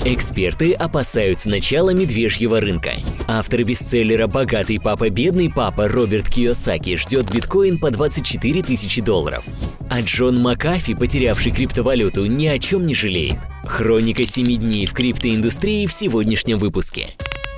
Эксперты опасаются начала медвежьего рынка. Автор бестселлера «Богатый папа, бедный папа» Роберт Кийосаки ждет биткоин по 24 тысячи долларов. А Джон Макафи, потерявший криптовалюту, ни о чем не жалеет. Хроника 7 дней в криптоиндустрии в сегодняшнем выпуске.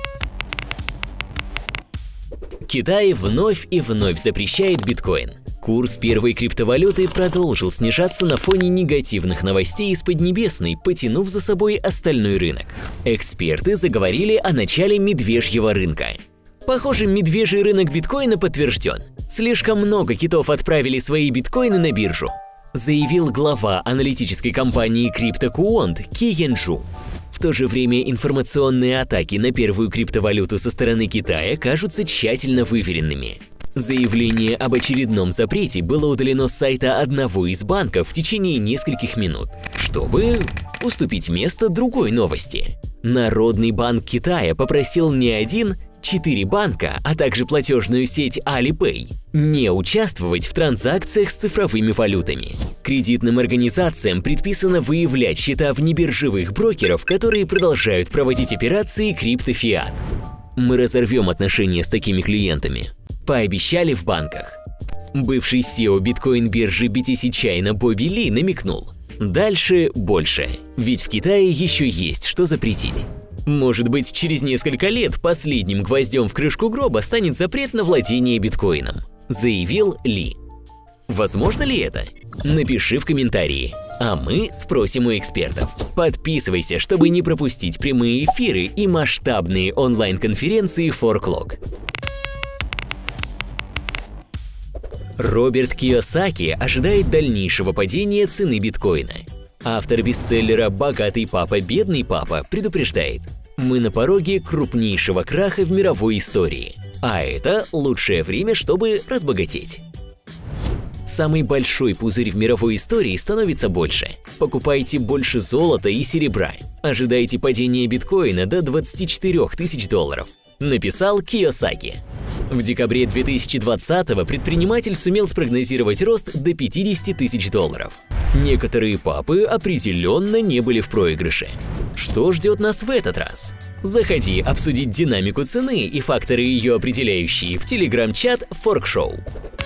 Китай вновь и вновь запрещает биткоин. Курс первой криптовалюты продолжил снижаться на фоне негативных новостей из Поднебесной, потянув за собой остальной рынок. Эксперты заговорили о начале медвежьего рынка. Похоже, медвежий рынок биткоина подтвержден. Слишком много китов отправили свои биткоины на биржу, заявил глава аналитической компании CryptoQuant Ки Янджу. В то же время информационные атаки на первую криптовалюту со стороны Китая кажутся тщательно выверенными. Заявление об очередном запрете было удалено с сайта одного из банков в течение нескольких минут, чтобы уступить место другой новости. Народный банк Китая попросил не один, 4 банка, а также платежную сеть Alipay не участвовать в транзакциях с цифровыми валютами. Кредитным организациям предписано выявлять счета внебиржевых брокеров, которые продолжают проводить операции криптофиат. Мы разорвем отношения с такими клиентами, пообещали в банках. Бывший SEO биткоин-биржи BTC China Бобби Ли намекнул: дальше больше, ведь в Китае еще есть что запретить. Может быть, через несколько лет последним гвоздем в крышку гроба станет запрет на владение биткоином, заявил Ли. Возможно ли это? Напиши в комментарии, а мы спросим у экспертов. Подписывайся, чтобы не пропустить прямые эфиры и масштабные онлайн-конференции ForkLog. Роберт Кийосаки ожидает дальнейшего падения цены биткоина. Автор бестселлера «Богатый папа, бедный папа» предупреждает: мы на пороге крупнейшего краха в мировой истории, а это лучшее время, чтобы разбогатеть. Самый большой пузырь в мировой истории становится больше. Покупайте больше золота и серебра. Ожидайте падения биткоина до 24 тысяч долларов, написал Кийосаки. В декабре 2020-го предприниматель сумел спрогнозировать рост до 50 тысяч долларов. Некоторые папы определенно не были в проигрыше. Что ждет нас в этот раз? Заходи обсудить динамику цены и факторы ее определяющие в телеграм-чат ForkShow.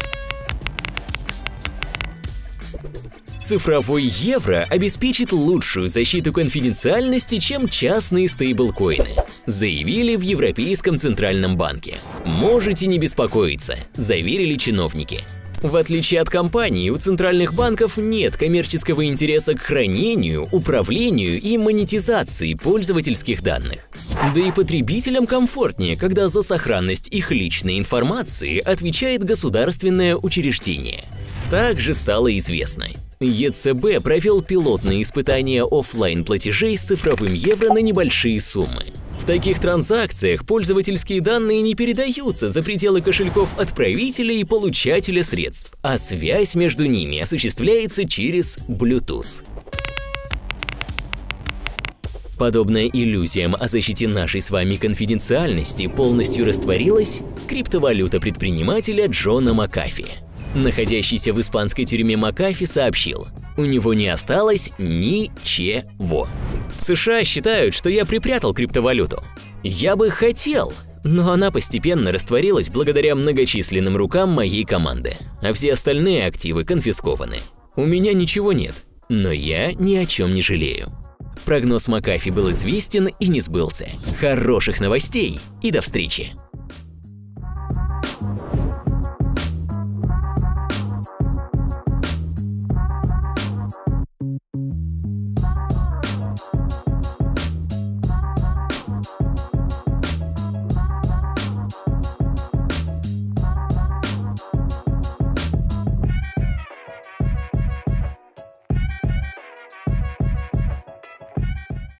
Цифровой евро обеспечит лучшую защиту конфиденциальности, чем частные стейблкоины, заявили в Европейском центральном банке. Можете не беспокоиться, заверили чиновники. В отличие от компаний, у центральных банков нет коммерческого интереса к хранению, управлению и монетизации пользовательских данных. Да и потребителям комфортнее, когда за сохранность их личной информации отвечает государственное учреждение. Также стало известно: ЕЦБ провел пилотные испытания офлайн-платежей с цифровым евро на небольшие суммы. В таких транзакциях пользовательские данные не передаются за пределы кошельков отправителя и получателя средств, а связь между ними осуществляется через Bluetooth. Подобная иллюзиям о защите нашей с вами конфиденциальности полностью растворилась криптовалюта предпринимателя Джона Макафи. Находящийся в испанской тюрьме Макафи сообщил: у него не осталось ничего. США считают, что я припрятал криптовалюту. Я бы хотел, но она постепенно растворилась благодаря многочисленным рукам моей команды, а все остальные активы конфискованы. У меня ничего нет, но я ни о чем не жалею. Прогноз Макафи был известен и не сбылся. Хороших новостей и до встречи!